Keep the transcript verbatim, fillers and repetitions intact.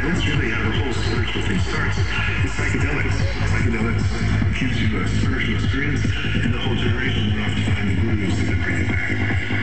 And that's really how the whole spiritual thing starts. It's psychedelics. Psychedelics gives you a spiritual experience, and the whole generation went off to find the grooves that could bring it back.